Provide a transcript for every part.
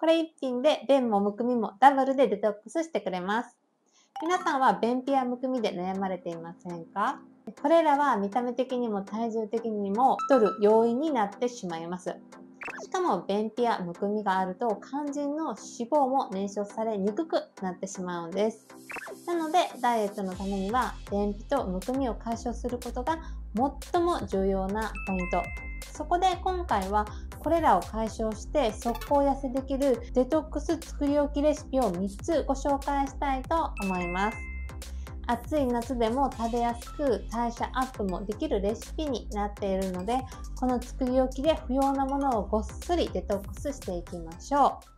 これ一品で便もむくみもダブルでデトックスしてくれます。皆さんは便秘やむくみで悩まれていませんか？これらは見た目的にも体重的にも太る要因になってしまいます。しかも便秘やむくみがあると肝心の脂肪も燃焼されにくくなってしまうんです。なのでダイエットのためには便秘とむくみを解消することが最も重要なポイント。そこで今回はこれらを解消して速攻痩せできるデトックス作り置きレシピを3つご紹介したいと思います。暑い夏でも食べやすく代謝アップもできるレシピになっているので、この作り置きで不要なものをごっそりデトックスしていきましょう。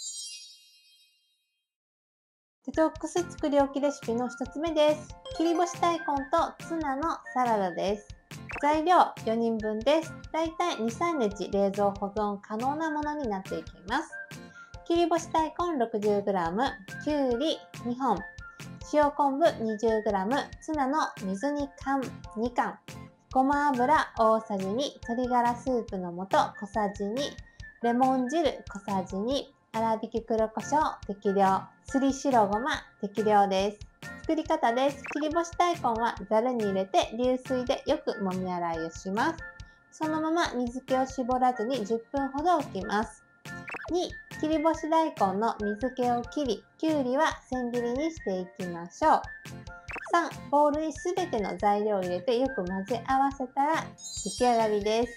デトックス作り置きレシピの1つ目です。切り干し大根とツナのサラダです。材料4人分です。だいたい 2,3 日冷蔵保存可能なものになっていきます。切り干し大根 60g、きゅうり2本、塩昆布 20g、ツナの水煮缶2缶、ごま油大さじ2、鶏ガラスープの素小さじ2、レモン汁小さじ2、粗挽き黒胡椒適量、すり白ごま適量です。作り方です。切り干し大根はざるに入れて流水でよくもみ洗いをします。そのまま水気を絞らずに10分ほど置きます。2、切り干し大根の水気を切り、きゅうりは千切りにしていきましょう。3、ボウルにすべての材料を入れてよく混ぜ合わせたら出来上がりです。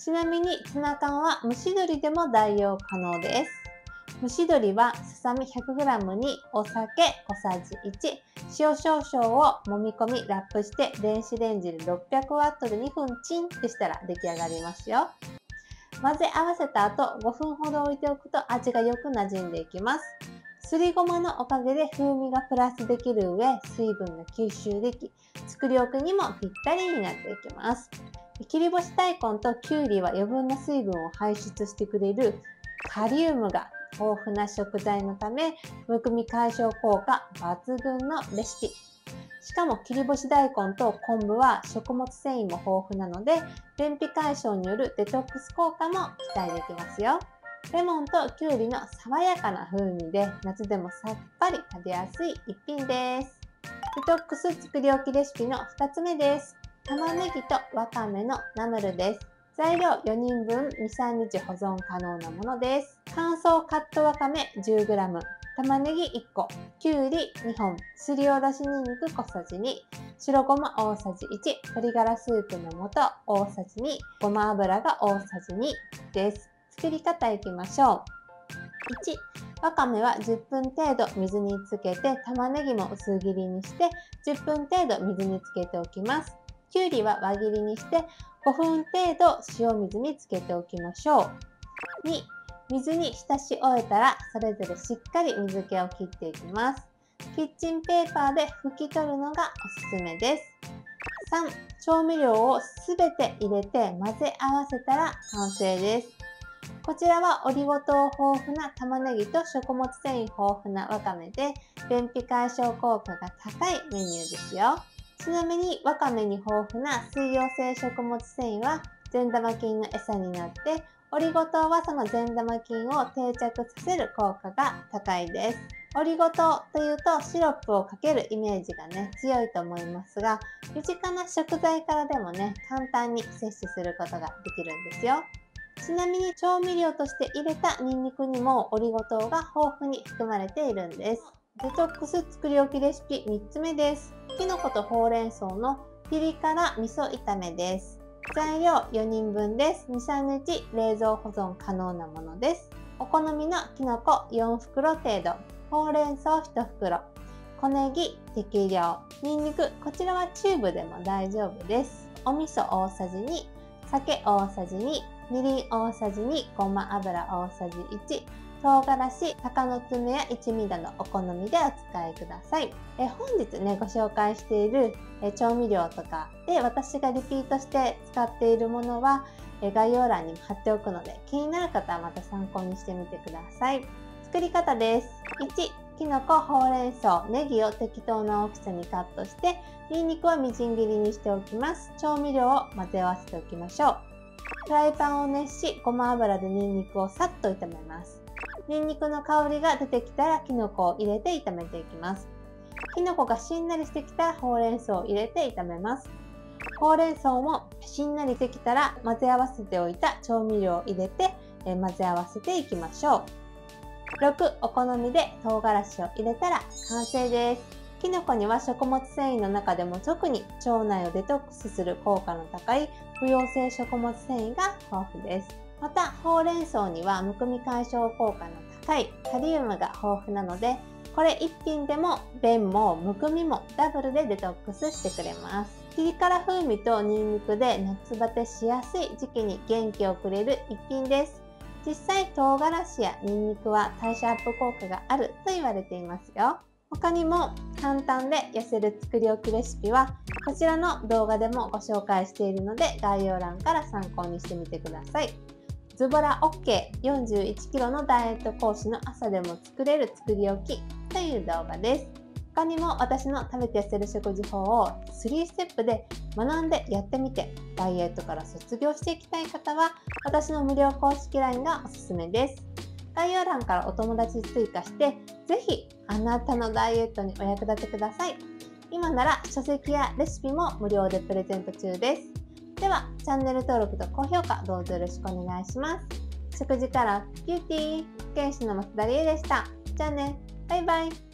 ちなみにツナ缶は蒸し鶏でも代用可能です。蒸し鶏はささみ 100g にお酒小さじ1、塩少々を揉み込みラップして電子レンジで 600W で2分チンってしたら出来上がりますよ。混ぜ合わせた後5分ほど置いておくと味がよく馴染んでいきます。すりごまのおかげで風味がプラスできる上、水分が吸収でき、作り置きにもぴったりになっていきます。切り干し大根ときゅうりは余分な水分を排出してくれるカリウムが豊富な食材のため、むくみ解消効果抜群のレシピ。しかも切り干し大根と昆布は食物繊維も豊富なので、便秘解消によるデトックス効果も期待できますよ。レモンときゅうりの爽やかな風味で夏でもさっぱり食べやすい一品です。デトックス作り置きレシピの2つ目です。玉ねぎとわかめのナムルです。材料4人分 2,3 日保存可能なものです。乾燥カットわかめ 10g、玉ねぎ1個、きゅうり2本、すりおろしにんにく小さじ2、白ごま大さじ1、鶏ガラスープの素大さじ2、ごま油が大さじ2です。作り方いきましょう。1、わかめは10分程度水につけて、玉ねぎも薄切りにして10分程度水につけておきます。きゅうりは輪切りにして5分程度塩水につけておきましょう。2、水に浸し終えたらそれぞれしっかり水気を切っていきます。キッチンペーパーで拭き取るのがおすすめです。3、調味料をすべて入れて混ぜ合わせたら完成です。こちらはオリゴ糖豊富な玉ねぎと食物繊維豊富なわかめで便秘解消効果が高いメニューですよ。ちなみにわかめに豊富な水溶性食物繊維は善玉菌の餌になって、オリゴ糖はその善玉菌を定着させる効果が高いです。オリゴ糖というとシロップをかけるイメージが強いと思いますが、身近な食材からでも簡単に摂取することができるんですよ。ちなみに調味料として入れたニンニクにもオリゴ糖が豊富に含まれているんです。デトックス作り置きレシピ3つ目です。きのことほうれん草のピリ辛味噌炒めです。材料4人分です。 2,3 日冷蔵保存可能なものです。お好みのきのこ4袋程度、ほうれん草1袋、小ネギ適量、にんにくこちらはチューブでも大丈夫です。お味噌大さじ2、酒大さじ2、みりん大さじ2、ごま油大さじ1、唐辛子、鷹の爪や一味などお好みでお使いください。本日ご紹介している調味料とかで私がリピートして使っているものは概要欄にも貼っておくので、気になる方はまた参考にしてみてください。作り方です。1、きのこ、ほうれん草、ネギを適当な大きさにカットして、にんにくはみじん切りにしておきます。調味料を混ぜ合わせておきましょう。フライパンを熱し、ごま油でにんにくをさっと炒めます。 ニンニクの香りが出てきたらきのこを入れて炒めていきます。きのこがしんなりしてきたらほうれん草を入れて炒めます。ほうれん草もしんなりしてきたら混ぜ合わせておいた調味料を入れて混ぜ合わせていきましょう。6、お好みで唐辛子を入れたら完成です。きのこには食物繊維の中でも特に腸内をデトックスする効果の高い不溶性食物繊維が豊富です。また、ほうれん草にはむくみ解消効果の高いカリウムが豊富なので、これ一品でも便もむくみもダブルでデトックスしてくれます。ピリ辛風味とニンニクで夏バテしやすい時期に元気をくれる一品です。実際、唐辛子やニンニクは代謝アップ効果があると言われていますよ。他にも簡単で痩せる作り置きレシピはこちらの動画でもご紹介しているので概要欄から参考にしてみてください。ズボラ OK 41キロのダイエット講師の朝でも作れる作り置きという動画です。他にも私の食べて痩せる食事法を3ステップで学んでやってみてダイエットから卒業していきたい方は私の無料公式 LINE がおすすめです。概要欄からお友達追加してぜひあなたのダイエットにお役立てください。今なら書籍やレシピも無料でプレゼント中です。ではチャンネル登録と高評価どうぞよろしくお願いします。食事からビューティー、店主の増田理恵でした。じゃあね、バイバイ。